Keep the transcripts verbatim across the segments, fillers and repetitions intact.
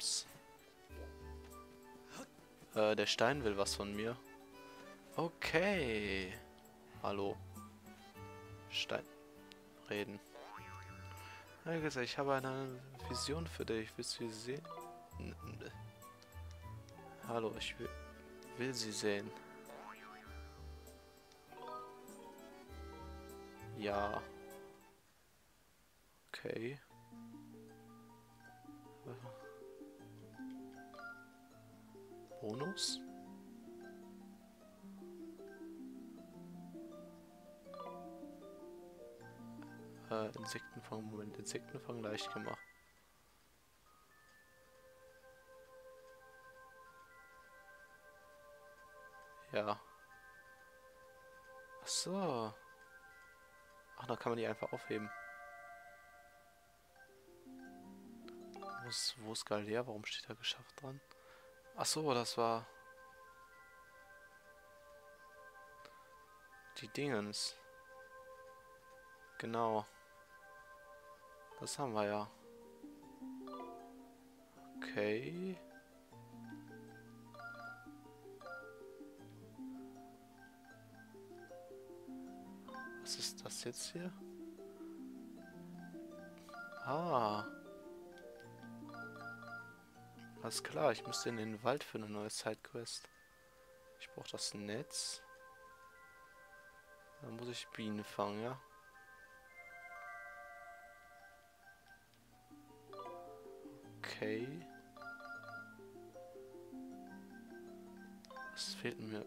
Ups. Äh, der Stein will was von mir. Okay. Hallo. Stein. Reden. Ja, gesagt, ich habe eine Vision für dich. Willst du sie sehen? N n Hallo, ich will, will sie sehen. Ja. Okay. Bonus? Äh, Insektenfang, Moment, Insektenfang leicht gemacht. Ja. Ach so. Ach, da kann man die einfach aufheben. Wo ist, wo ist Galea? Warum steht da geschafft dran? Ach so, das war die Dingens. Genau. Das haben wir ja. Okay. Was ist das jetzt hier? Ah. Alles klar, ich müsste in den Wald für eine neue Sidequest. Ich brauche das Netz. Dann muss ich Bienen fangen, ja? Okay. Was fehlt mir?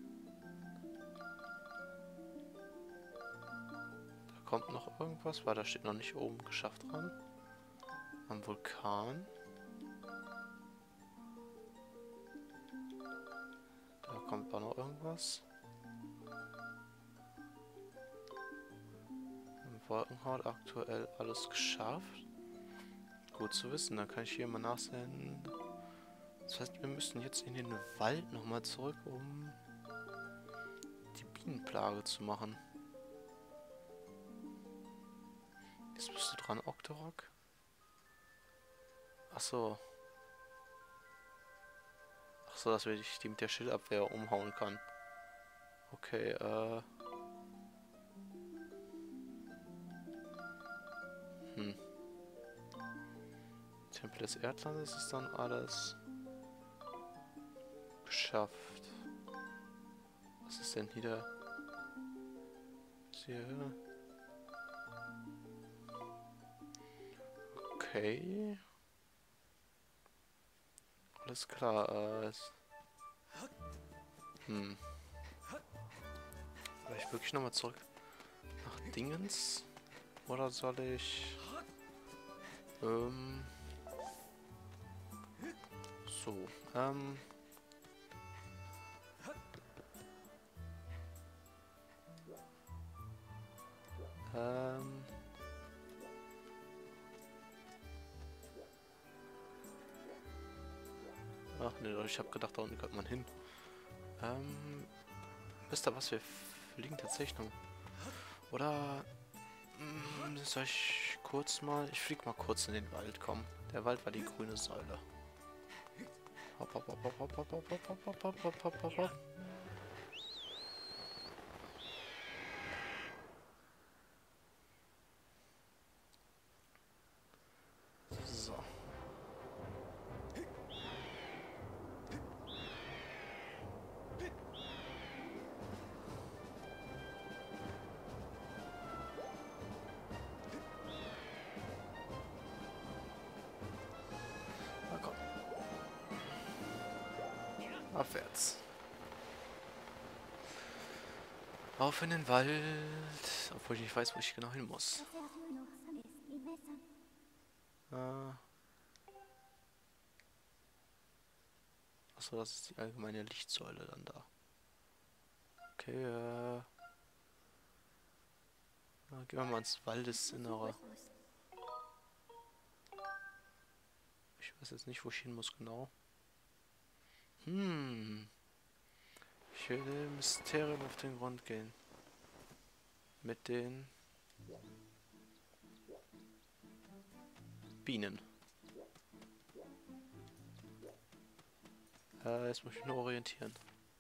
Da kommt noch irgendwas, weil da steht noch nicht oben geschafft dran. Am Vulkan. Da kommt auch noch irgendwas. Im Wolkenhaut aktuell alles geschafft. Gut zu wissen, dann kann ich hier mal nachsehen. Das heißt, wir müssen jetzt in den Wald nochmal zurück, um die Bienenplage zu machen. Jetzt bist du dran, Octorok. Achso. Achso, dass ich die mit der Schildabwehr umhauen kann. Okay, äh... Hm. Tempel des Erdlandes ist dann alles geschafft. Was ist denn hier? Hier. Okay. Alles klar. Äh, hm. Soll ich wirklich nochmal zurück nach Dingens? Oder soll ich... Ähm... So, ähm... Ähm... Ach ne, ich habe gedacht, da unten kommt man hin. Ähm... Wisst ihr was, wir fliegen tatsächlich noch. Oder... Mh, soll ich kurz mal... Ich flieg mal kurz in den Wald, komm. Der Wald war die grüne Säule. Hopp, hopp, hopp, hopp, hopp, hopp, hopp, hopp, hopp, hopp, hopp, hopp, hopp, hopp. So. Na komm. Abwärts. Auf in den Wald. Obwohl ich nicht weiß, wo ich genau hin muss. Äh. Achso, das ist die allgemeine Lichtsäule dann da. Okay, äh. Na, gehen wir mal ins Waldesinnere. Ich weiß jetzt nicht, wo ich hin muss genau. Hm. Ich will dem Mysterium auf den Grund gehen. Mit den Bienen. Äh, jetzt muss ich mich nur orientieren.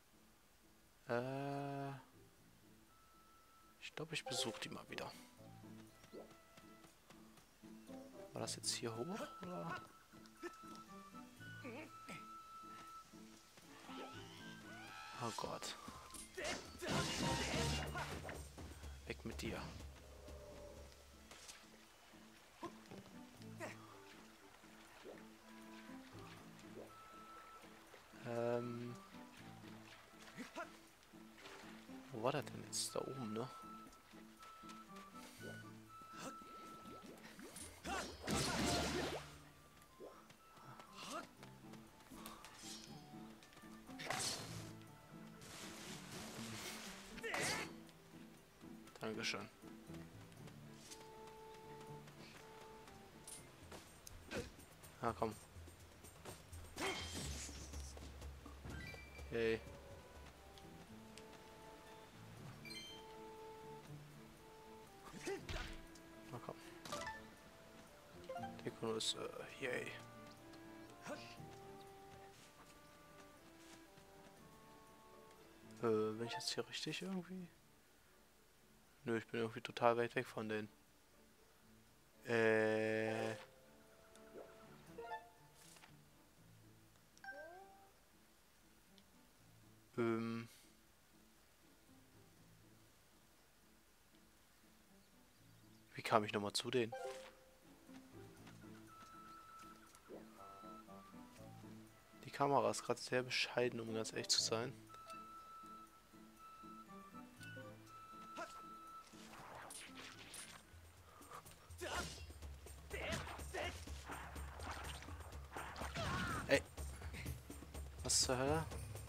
Äh, ich glaube, ich besuche die mal wieder. War das jetzt hier hoch, oder? Oh Gott. Weg mit dir. Ähm... Wo war der denn jetzt? Da oben, ne? Dankeschön. Na komm. Hey. Na komm. Dekono ist, äh, yay. Äh, bin ich jetzt hier richtig irgendwie? Nö, ich bin irgendwie total weit weg von denen. Äh... Ähm... Wie kam ich nochmal zu denen? Die Kamera ist gerade sehr bescheiden, um ganz ehrlich zu sein. Ey. Was zur Hölle?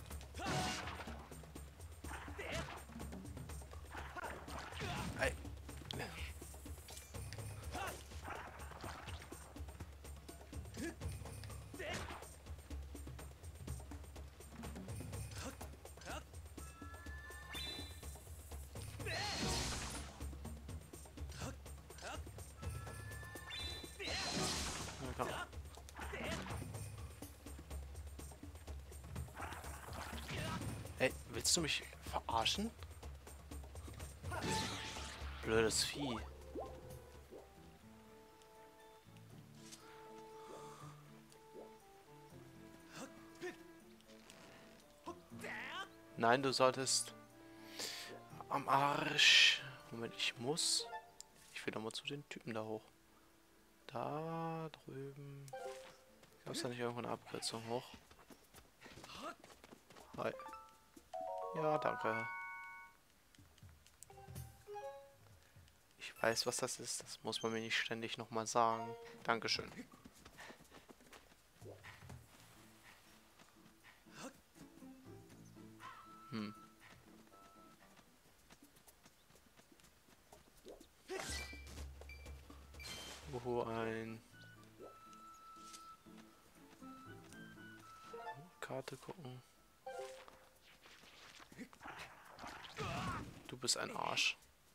Ey. Na komm. Ey, willst du mich verarschen? Blödes Vieh. Nein, du solltest... Am Arsch. Moment, ich muss... Ich will doch mal zu den Typen da hoch. Da drüben... Gab es da nicht irgendwo eine Abkürzung hoch? Hi. Ja, danke. Ich weiß, was das ist. Das muss man mir nicht ständig nochmal sagen. Dankeschön. Hm. Wo ein... Karte gucken. Du bist ein Arsch.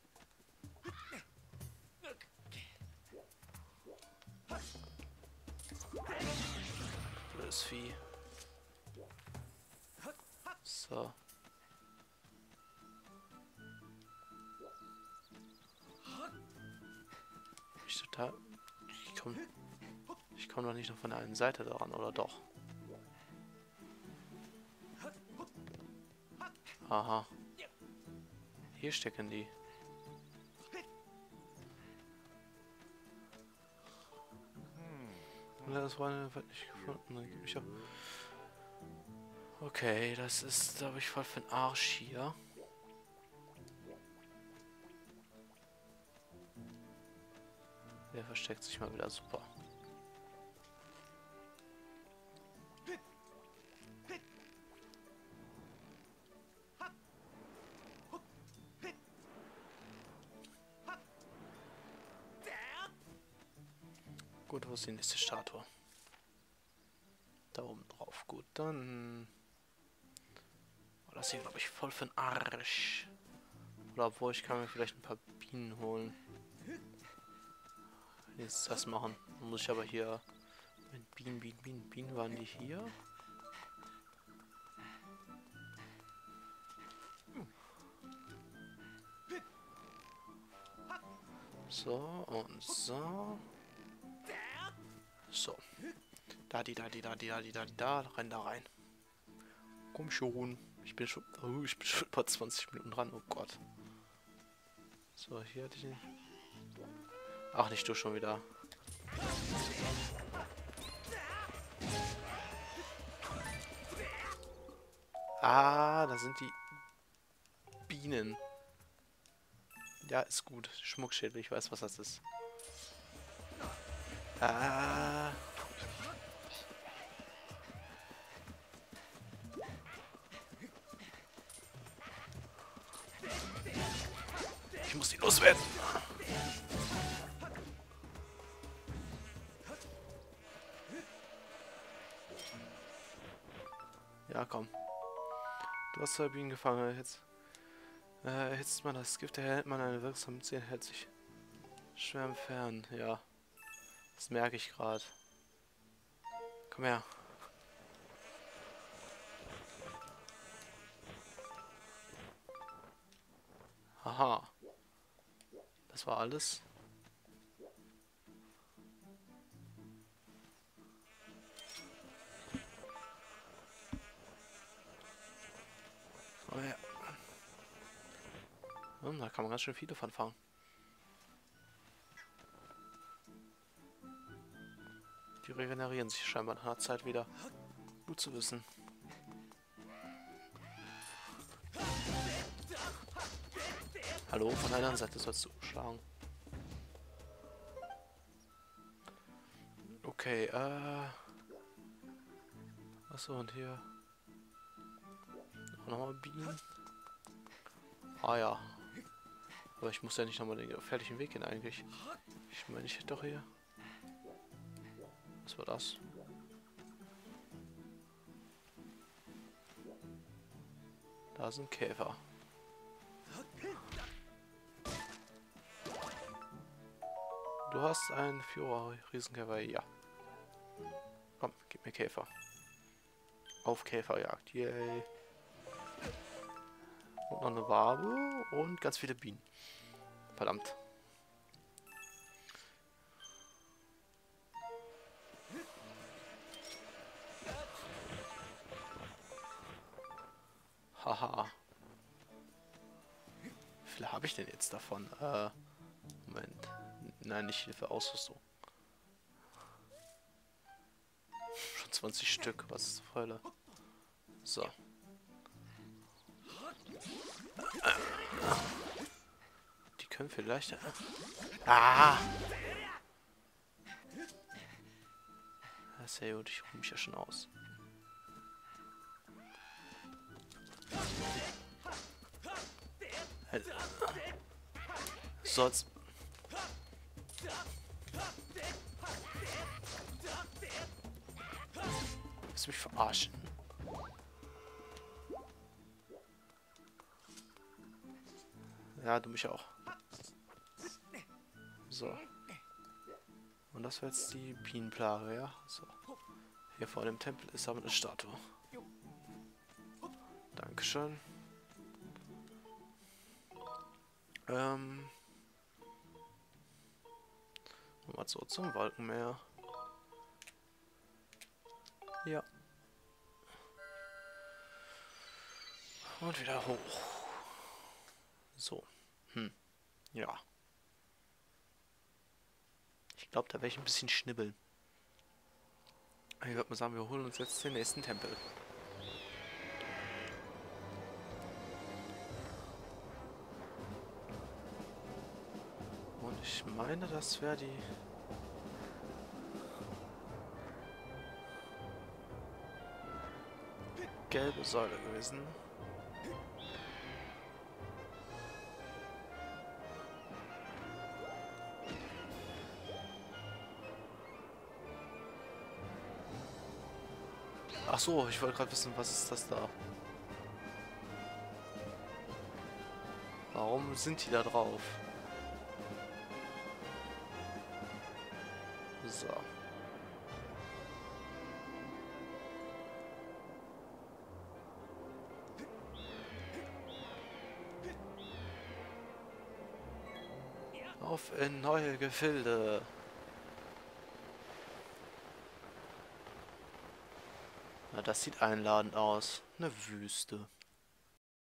Blödes Vieh. So. Ich total... Ich komm... Ich komme doch nicht noch von der einen Seite daran, oder doch? Aha. Hier stecken die. Ja, das war eine wird nicht gefunden. Dann gebe ich auch. Okay, das ist, glaube ich, voll für den Arsch hier. Der versteckt sich mal wieder super. Gut, wo ist die nächste Statue? Da oben drauf. Gut, dann... Oh, das hier, glaube ich, voll für den Arsch. Oder obwohl, ich kann mir vielleicht ein paar Bienen holen. Jetzt das machen. Dann muss ich aber hier... Mit Bienen, Bienen, Bienen, Bienen waren die hier? So und so. So. Da, die, da, die, da, die, da, die, da, die, da. Renn da rein. Komm schon. Ich bin schon... Oh, ich bin schon bei zwanzig Minuten dran. Oh Gott. So, hier hatte ich ihn. Ach, nicht du schon wieder. Ah, da sind die Bienen. Ja, ist gut. Schmuckschädel, ich weiß, was das ist. Ah. Ich muss die loswerden. Ja, komm. Du hast zwei Bienen gefangen. Jetzt äh, erhitzt man das Gift, erhält man eine wirksame Zehn, hält sich schwer entfernen. Ja, das merke ich gerade. Komm her. Haha. Das war alles. Oh ja. Hm, da kann man ganz schön viele von fangen. Die regenerieren sich scheinbar nach einer Zeit wieder. Gut zu wissen. Hallo, von der anderen Seite sollst du schlagen. Okay, äh... Achso, und hier... Nochmal Bienen. Ah ja. Aber ich muss ja nicht nochmal den gefährlichen Weg gehen eigentlich. Ich meine, ich hätte doch hier... Was war das? Da sind Käfer. Du hast einen Führer-Riesenkäfer, ja. Komm, gib mir Käfer. Auf Käferjagd, yay. Und noch eine Wabe und ganz viele Bienen. Verdammt. Haha. Wie viele habe ich denn jetzt davon? Äh, Moment. Nein, nicht Hilfe, Ausrüstung. Schon zwanzig Stück, was zur Hölle. So. Die können vielleicht... Ah! Ja, sehr gut, ich ruhe mich ja schon aus. So, jetzt... Willst du mich verarschen? Ja, du mich auch. So. Und das war jetzt die Bienenplage, ja? So. Hier vor dem Tempel ist aber eine Statue. Dankeschön. Ähm. Mal so zum Wolkenmeer. Ja. Und wieder hoch. So. Hm. Ja. Ich glaube, da werde ich ein bisschen schnibbeln. Ich würde mal sagen, wir holen uns jetzt den nächsten Tempel. Und ich meine, das wäre die... gelbe Säule gewesen. Ach so, ich wollte gerade wissen, was ist das da? Warum sind die da drauf? So. Auf in neue Gefilde. Na, das sieht einladend aus. Eine Wüste.